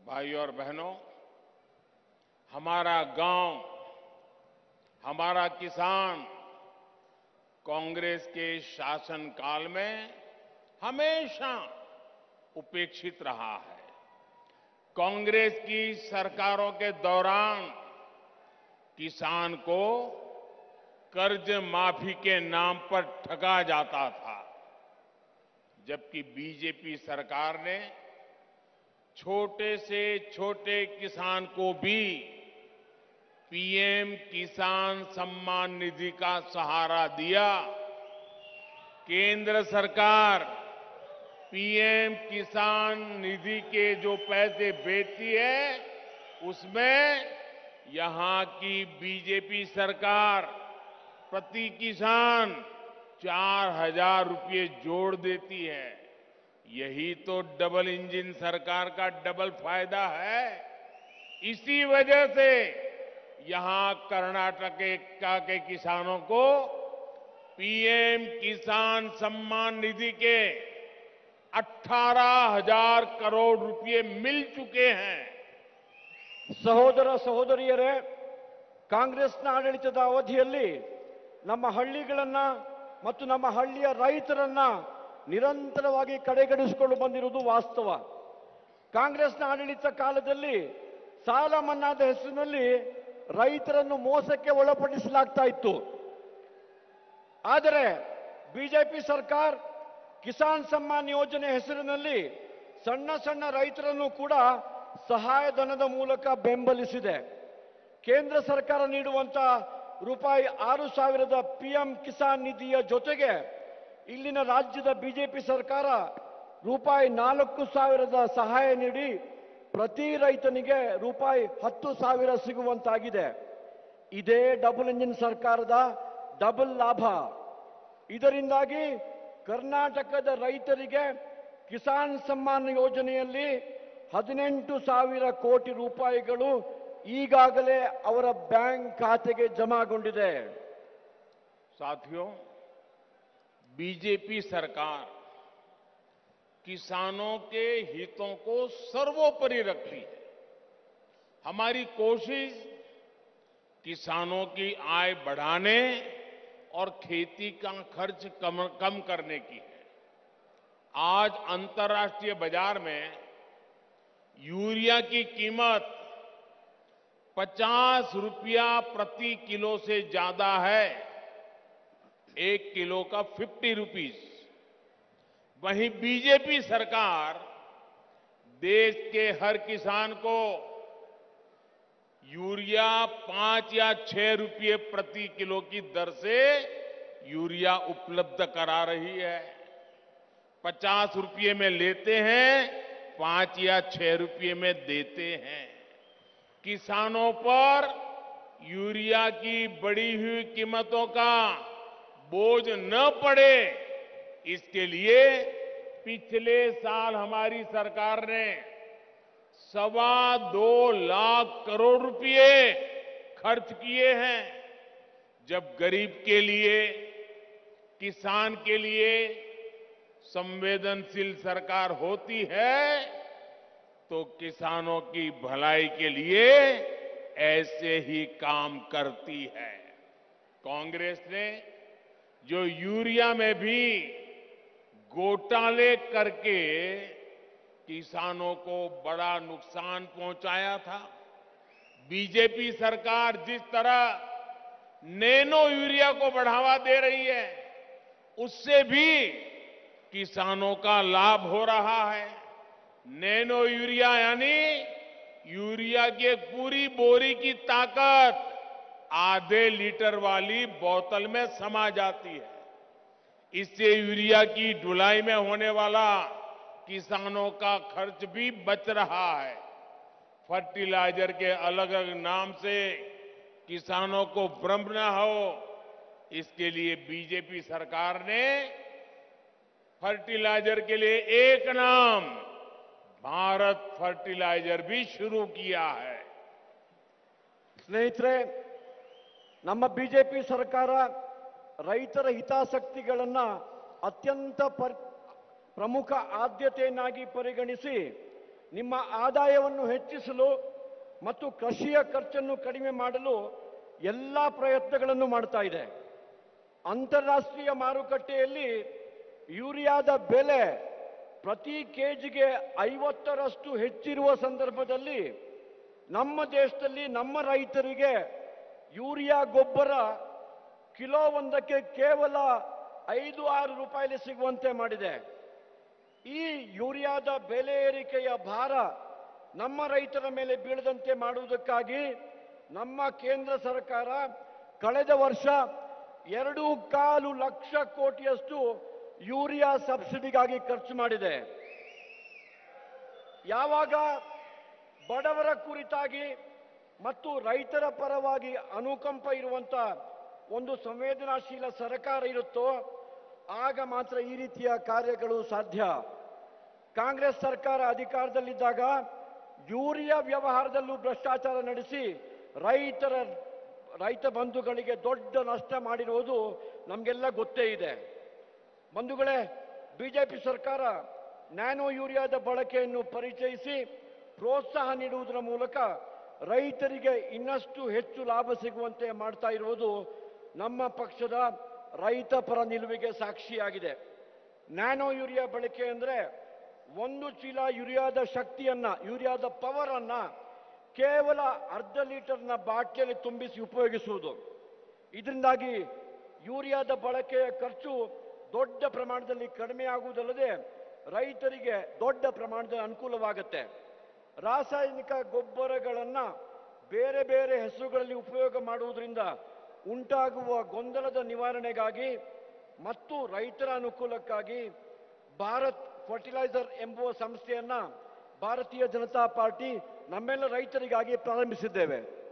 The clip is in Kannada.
भाइयों और बहनों, हमारा गांव, हमारा किसान कांग्रेस के शासनकाल में हमेशा उपेक्षित रहा है। कांग्रेस की सरकारों के दौरान किसान को कर्ज माफी के नाम पर ठगा जाता था, जबकि बीजेपी सरकार ने छोटे से छोटे किसान को भी पीएम किसान सम्मान निधि का सहारा दिया। केंद्र सरकार पीएम किसान निधि के जो पैसे भेजती है, उसमें यहां की बीजेपी सरकार प्रति किसान 4,000 रुपये जोड़ देती है। यही तो डबल इंजन सरकार का डबल फायदा है। इसी वजह से यहां कर्नाटक के किसानों को पीएम किसान सम्मान निधि के 18,000 करोड़ रुपए मिल चुके हैं। ಸಹೋದರ ಸಹೋದರಿಯರೇ, ಕಾಂಗ್ರೆಸ್ನ ಆಡಳಿತದ ಅವಧಿಯಲ್ಲಿ ನಮ್ಮ ಹಳ್ಳಿಗಳನ್ನ ಮತ್ತು ನಮ್ಮ ಹಳ್ಳಿಯ ರೈತರನ್ನ ನಿರಂತರವಾಗಿ ಕಡೆಗಣಿಸಿಕೊಂಡು ಬಂದಿರುವುದು ವಾಸ್ತವ. ಕಾಂಗ್ರೆಸ್ನ ಆಡಳಿತ ಕಾಲದಲ್ಲಿ ಸಾಲ ಮನ್ನಾದ ಹೆಸರಿನಲ್ಲಿ ರೈತರನ್ನು ಮೋಸಕ್ಕೆ ಒಳಪಡಿಸಲಾಗ್ತಾ ಇತ್ತು. ಆದರೆ ಬಿಜೆಪಿ ಸರ್ಕಾರ ಕಿಸಾನ್ ಸಮ್ಮಾನ್ ಯೋಜನೆ ಹೆಸರಿನಲ್ಲಿ ಸಣ್ಣ ಸಣ್ಣ ರೈತರನ್ನು ಕೂಡ ಸಹಾಯಧನದ ಮೂಲಕ ಬೆಂಬಲಿಸಿದೆ. ಕೇಂದ್ರ ಸರ್ಕಾರ ನೀಡುವಂತಹ ರೂಪಾಯಿ 6,000 ಪಿಎಂ ಕಿಸಾನ್ ನಿಧಿಯ ಜೊತೆಗೆ ಇಲ್ಲಿನ ರಾಜ್ಯದ ಬಿಜೆಪಿ ಸರ್ಕಾರ ರೂಪಾಯಿ 4,000 ಸಹಾಯ ನೀಡಿ ಪ್ರತಿ ರೈತನಿಗೆ ರೂಪಾಯಿ 10,000 ಸಿಗುವಂತಾಗಿದೆ. ಇದೇ ಡಬಲ್ ಇಂಜಿನ್ ಸರ್ಕಾರದ ಡಬಲ್ ಲಾಭ. ಇದರಿಂದಾಗಿ ಕರ್ನಾಟಕದ ರೈತರಿಗೆ ಕಿಸಾನ್ ಸಮ್ಮಾನ್ ಯೋಜನೆಯಲ್ಲಿ 18,000 ಕೋಟಿ ರೂಪಾಯಿಗಳು ಈಗಾಗಲೇ ಅವರ ಬ್ಯಾಂಕ್ ಖಾತೆಗೆ ಜಮಾಗೊಂಡಿದೆ. साथियों, बीजेपी सरकार किसानों के हितों को सर्वोपरि रखती है। हमारी कोशिश किसानों की आय बढ़ाने और खेती का खर्च कम करने की है। आज अंतर्राष्ट्रीय बाजार में यूरिया की कीमत 50 रुपया प्रति किलो से ज्यादा है, 1 किलो का 50 रुपीस। वहीं बीजेपी सरकार देश के हर किसान को यूरिया 5 या 6 रुपये प्रति किलो की दर से यूरिया उपलब्ध करा रही है। 50 रुपये में लेते हैं, 5 या 6 रुपये में देते हैं। किसानों पर यूरिया की बढ़ी हुई कीमतों का बोझ न पड़े, इसके लिए पिछले साल हमारी सरकार ने 2.25 लाख करोड़ रुपए खर्च किए हैं। जब गरीब के लिए, किसान के लिए संवेदनशील सरकार होती है, तो किसानों की भलाई के लिए ऐसे ही काम करती है। कांग्रेस ने जो यूरिया में भी घोटाले करके किसानों को बड़ा नुकसान पहुंचाया था, बीजेपी सरकार जिस तरह नैनो यूरिया को बढ़ावा दे रही है, उससे भी किसानों का लाभ हो रहा है। नैनो यूरिया यानी यूरिया की एक पूरी बोरी की ताकत आधे लीटर वाली बोतल में समा जाती है। इससे यूरिया की ढुलाई में होने वाला किसानों का खर्च भी बच रहा है। फर्टिलाइजर के अलग अलग नाम से किसानों को भ्रम न हो, इसके लिए बीजेपी सरकार ने फर्टिलाइजर के लिए एक नाम भारत फर्टिलाइजर भी शुरू किया है। ಸ್ನೇಹಿತರೆ, ನಮ್ಮ ಬಿಜೆಪಿ ಸರ್ಕಾರ ರೈತರ ಹಿತಾಸಕ್ತಿಗಳನ್ನು ಅತ್ಯಂತ ಪ್ರಮುಖ ಆದ್ಯತೆಯನ್ನಾಗಿ ಪರಿಗಣಿಸಿ ನಿಮ್ಮ ಆದಾಯವನ್ನು ಹೆಚ್ಚಿಸಲು ಮತ್ತು ಕೃಷಿಯ ಖರ್ಚನ್ನು ಕಡಿಮೆ ಮಾಡಲು ಎಲ್ಲ ಪ್ರಯತ್ನಗಳನ್ನು ಮಾಡ್ತಾ ಇದೆ. ಅಂತಾರಾಷ್ಟ್ರೀಯ ಮಾರುಕಟ್ಟೆಯಲ್ಲಿ ಯೂರಿಯಾದ ಬೆಲೆ ಪ್ರತಿ ಕೆಜಿಗೆ 50ರಷ್ಟು ಹೆಚ್ಚಿರುವ ಸಂದರ್ಭದಲ್ಲಿ ನಮ್ಮ ದೇಶದಲ್ಲಿ ನಮ್ಮ ರೈತರಿಗೆ ಯೂರಿಯಾ ಗೊಬ್ಬರ ಕಿಲೋ ಒಂದಕ್ಕೆ ಕೇವಲ 5-6 ರೂಪಾಯಿಲಿ ಸಿಗುವಂತೆ ಮಾಡಿದೆ. ಈ ಯೂರಿಯಾದ ಬೆಲೆ ಏರಿಕೆಯ ಭಾರ ನಮ್ಮ ರೈತರ ಮೇಲೆ ಬೀಳದಂತೆ ಮಾಡುವುದಕ್ಕಾಗಿ ನಮ್ಮ ಕೇಂದ್ರ ಸರ್ಕಾರ ಕಳೆದ ವರ್ಷ 2.25 ಲಕ್ಷ ಕೋಟಿಯಷ್ಟು ಯೂರಿಯಾ ಸಬ್ಸಿಡಿಗಾಗಿ ಖರ್ಚು ಮಾಡಿದೆ. ಯಾವಾಗ ಬಡವರ ಕುರಿತಾಗಿ ಮತ್ತು ರೈತರ ಪರವಾಗಿ ಅನುಕಂಪ ಇರುವಂತ ಒಂದು ಸಂವೇದನಾಶೀಲ ಸರ್ಕಾರ ಇರುತ್ತೋ ಆಗ ಮಾತ್ರ ಈ ರೀತಿಯ ಕಾರ್ಯಗಳು ಸಾಧ್ಯ. ಕಾಂಗ್ರೆಸ್ ಸರ್ಕಾರ ಅಧಿಕಾರದಲ್ಲಿದ್ದಾಗ ಯೂರಿಯಾ ವ್ಯವಹಾರದಲ್ಲೂ ಭ್ರಷ್ಟಾಚಾರ ನಡೆಸಿ ರೈತ ಬಂಧುಗಳಿಗೆ ದೊಡ್ಡ ನಷ್ಟ ಮಾಡಿರುವುದು ನಮಗೆಲ್ಲ ಗೊತ್ತೇ ಇದೆ. ಬಂಧುಗಳೇ, ಬಿಜೆಪಿ ಸರ್ಕಾರ ನ್ಯಾನೋ ಯೂರಿಯಾದ ಬಳಕೆಯನ್ನು ಪರಿಚಯಿಸಿ ಪ್ರೋತ್ಸಾಹ ನೀಡುವುದರ ಮೂಲಕ ರೈತರಿಗೆ ಇನ್ನಷ್ಟು ಹೆಚ್ಚು ಲಾಭ ಸಿಗುವಂತೆ ಮಾಡ್ತಾ ಇರುವುದು ನಮ್ಮ ಪಕ್ಷದ ರೈತ ಪರ ನಿಲುವಿಗೆ ಸಾಕ್ಷಿಯಾಗಿದೆ. ನ್ಯಾನೋ ಯೂರಿಯಾ ಬಳಕೆ ಅಂದರೆ 1 ಚೀಲ ಯೂರಿಯಾದ ಶಕ್ತಿಯನ್ನ, ಯೂರಿಯಾದ ಪವರ್ ಅನ್ನ ಕೇವಲ ಅರ್ಧ ಲೀಟರ್ನ ಬಾಟ್ಲಿಯಲ್ಲಿ ತುಂಬಿಸಿ ಉಪಯೋಗಿಸುವುದು. ಇದರಿಂದಾಗಿ ಯೂರಿಯಾದ ಬಳಕೆಯ ಖರ್ಚು ದೊಡ್ಡ ಪ್ರಮಾಣದಲ್ಲಿ ಕಡಿಮೆಯಾಗುವುದಲ್ಲದೆ ರೈತರಿಗೆ ದೊಡ್ಡ ಪ್ರಮಾಣದ ಅನುಕೂಲವಾಗುತ್ತೆ. ರಾಸಾಯನಿಕ ಗೊಬ್ಬರಗಳನ್ನು ಬೇರೆ ಬೇರೆ ಹೆಸರುಗಳಲ್ಲಿ ಉಪಯೋಗ ಮಾಡುವುದರಿಂದ ಉಂಟಾಗುವ ಗೊಂದಲದ ನಿವಾರಣೆಗಾಗಿ ಮತ್ತು ರೈತರ ಅನುಕೂಲಕ್ಕಾಗಿ ಭಾರತ್ ಫರ್ಟಿಲೈಸರ್ ಎಂಬುವ ಸಂಸ್ಥೆಯನ್ನ ಭಾರತೀಯ ಜನತಾ ಪಾರ್ಟಿ ನಮ್ಮೆಲ್ಲ ರೈತರಿಗಾಗಿ ಪ್ರಾರಂಭಿಸಿದ್ದೇವೆ.